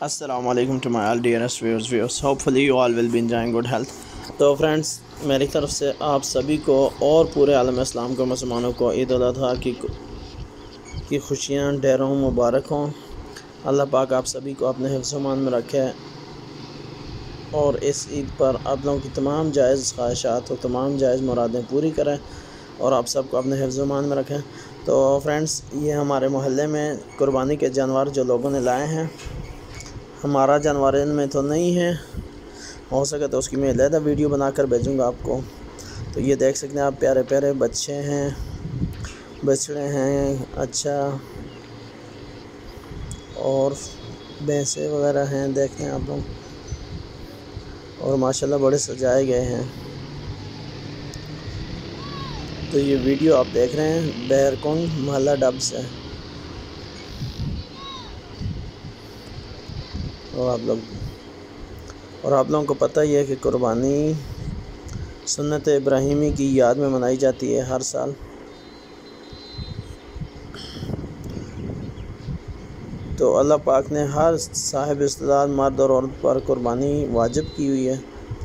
Assalamu alaikum to my all dearest viewers. Hopefully you all will be enjoying good health. تو friends میری طرف سے آپ سبھی کو اور پورے عالم اسلام کو مسلمانوں کو عید الاضحیٰ کی خوشیاں ڈھیروں مبارک ہوں۔ اللہ پاک آپ سبھی کو اپنے حفظ و امان میں رکھے اور اس عید پر آپ لوگوں کی تمام جائز خواہشات اور تمام جائز مرادیں پوری کریں اور آپ سب کو اپنے حفظ و امان میں رکھیں۔ تو فرینڈس یہ ہمارے محلے میں قربانی کے جانور جو لوگوں نے لائے ہیں، ہمارا جانور ان میں تو نہیں ہے، ہو سکے تو اس کی میں علیحدہ ویڈیو بنا کر بھیجوں گا آپ کو۔ تو یہ دیکھ سکتے ہیں آپ، پیارے پیارے بچے ہیں، بچڑے ہیں، اچھا، اور بھینسیں وغیرہ ہیں، دیکھیں آپ لوگ، اور ماشاءاللہ بڑے سجائے گئے ہیں۔ تو یہ ویڈیو آپ دیکھ رہے ہیں بہرکنڈ محلہ ڈب سے، اور آپ لوگوں کو پتہ ہی ہے کہ قربانی سنت ابراہیمی کی یاد میں منائی جاتی ہے ہر سال۔ تو اللہ پاک نے ہر صاحب استعداد مرد اور عورت پر قربانی واجب کی ہوئی ہے۔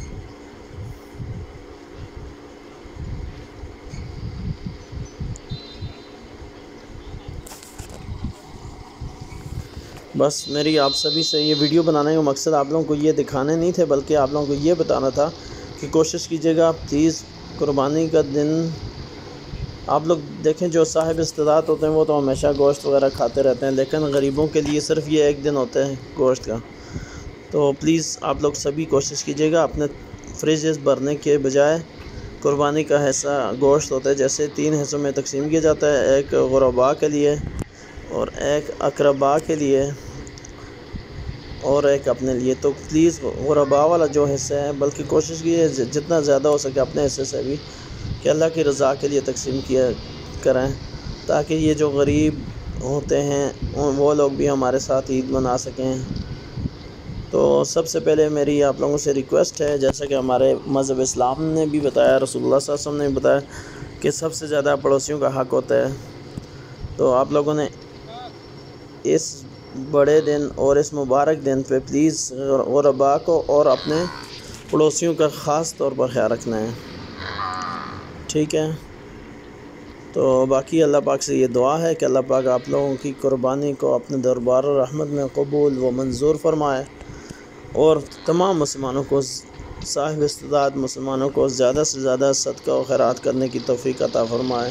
بس میری آپ سبھی سے یہ ویڈیو بنانے کا مقصد آپ لوگوں کو یہ دکھانے نہیں تھے، بلکہ آپ لوگوں کو یہ بتانا تھا کہ کوشش کیجیے گا پلیز قربانی کا دن آپ لوگ دیکھیں، جو صاحب استعداد ہوتے ہیں وہ تو ہمیشہ گوشت وغیرہ کھاتے رہتے ہیں، لیکن غریبوں کے لیے صرف یہ ایک دن ہوتا ہے گوشت کا۔ تو پلیز آپ لوگ سبھی کوشش کیجیے گا، اپنے فریجز بھرنے کے بجائے قربانی کا حصہ گوشت ہوتا ہے، جیسے 3 حصوں میں تقسیم کیا جاتا ہے، ایک غرباء کے لیے اور ایک اقرباء کے لیے اور ایک اپنے لیے۔ تو پلیز غرباء والا جو حصہ ہے، بلکہ کوشش کیجیے جتنا زیادہ ہو سکے اپنے حصے سے بھی کہ اللہ کی رضا کے لیے تقسیم کیا کریں، تاکہ یہ جو غریب ہوتے ہیں وہ لوگ بھی ہمارے ساتھ عید منا سکیں۔ تو سب سے پہلے میری آپ لوگوں سے ریکویسٹ ہے، جیسا کہ ہمارے مذہب اسلام نے بھی بتایا، رسول اللہ صلی اللہ علیہ وسلم نے بھی بتایا کہ سب سے زیادہ پڑوسیوں کا حق ہوتا ہے۔ تو آپ لوگوں نے اس بڑے دن اور اس مبارک دن پہ پلیز غرباء کو اور اپنے پڑوسیوں کا خاص طور پر خیال رکھنا ہے، ٹھیک ہے؟ تو باقی اللہ پاک سے یہ دعا ہے کہ اللہ پاک آپ لوگوں کی قربانی کو اپنے دربار و رحمت میں قبول و منظور فرمائے، اور تمام مسلمانوں کو، صاحب استعداد مسلمانوں کو زیادہ سے زیادہ صدقہ و خیرات کرنے کی توفیق عطا فرمائے۔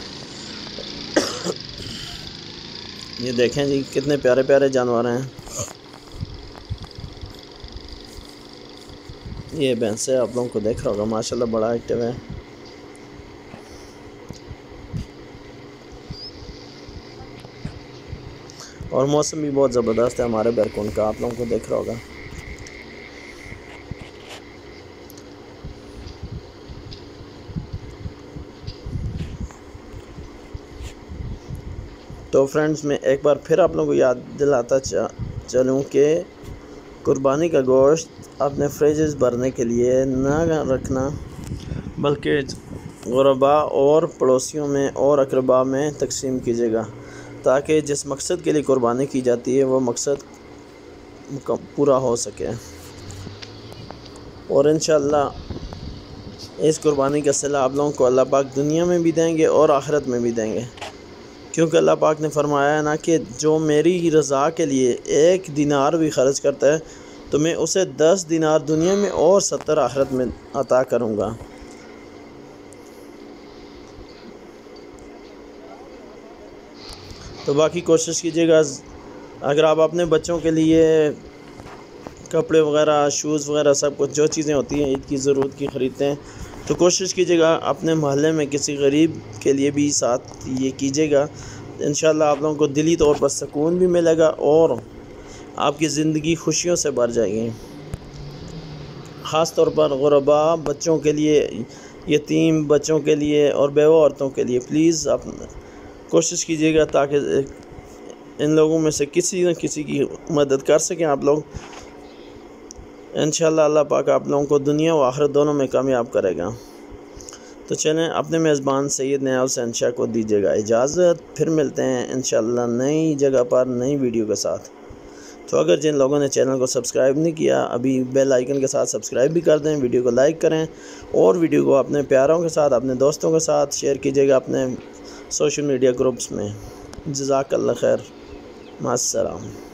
یہ دیکھیں جی کتنے پیارے پیارے جانور ہیں۔ یہ بھینسیں آپ لوگوں کو دیکھ رہا ہوگا، ماشاءاللہ بڑا ایکٹیو ہے۔ اور موسم بھی بہت زبردست ہے ہمارے بہرکنڈ کا، آپ لوگوں کو دیکھ رہا ہوگا۔ تو فرینڈز میں ایک بار پھر آپ لوگوں کو یاد دلاتا چلوں کہ قربانی کا گوشت اپنے فریجز بھرنے کے لیے نہ رکھنا، بلکہ غرباء اور پڑوسیوں میں اور اقرباء میں تقسیم کیجیے گا، تاکہ جس مقصد کے لیے قربانی کی جاتی ہے وہ مقصد پورا ہو سکے۔ اور انشاءاللہ اس قربانی کا صلہ آپ لوگوں کو اللہ پاک دنیا میں بھی دیں گے اور آخرت میں بھی دیں گے، کیونکہ اللہ پاک نے فرمایا ہے نا کہ جو میری رضا کے لیے 1 دینار بھی خرچ کرتا ہے تو میں اسے 10 دینار دنیا میں اور 70 آخرت میں عطا کروں گا۔ تو باقی کوشش کیجیے گا، اگر آپ اپنے بچوں کے لیے کپڑے وغیرہ، شوز وغیرہ، سب کچھ جو چیزیں ہوتی ہیں عید کی ضرورت کی خریدتے ہیں، تو کوشش کیجیے گا اپنے محلے میں کسی غریب کے لیے بھی ساتھ یہ کیجیے گا۔ انشاءاللہ آپ لوگوں کو دلی طور پر سکون بھی ملے گا اور آپ کی زندگی خوشیوں سے بھر جائے گی۔ خاص طور پر غرباء بچوں کے لیے، یتیم بچوں کے لیے اور بیوہ عورتوں کے لیے پلیز آپ کوشش کیجیے گا تاکہ ان لوگوں میں سے کسی نہ کسی کی مدد کر سکیں آپ لوگ۔ انشاءاللہ اللہ پاک آپ لوگوں کو دنیا و آخرت دونوں میں کامیاب کرے گا۔ تو چلیں اپنے میزبان سید نیال حسین شاہ کو دیجیے گا اجازت، پھر ملتے ہیں انشاءاللہ نئی جگہ پر نئی ویڈیو کے ساتھ۔ تو اگر جن لوگوں نے چینل کو سبسکرائب نہیں کیا ابھی بیل آئیکن کے ساتھ سبسکرائب بھی کر دیں، ویڈیو کو لائک کریں اور ویڈیو کو اپنے پیاروں کے ساتھ اپنے دوستوں کے ساتھ شیئر کیجیے گا اپنے سوشل میڈیا گروپس میں۔ جزاک اللہ خیر، مع السلام۔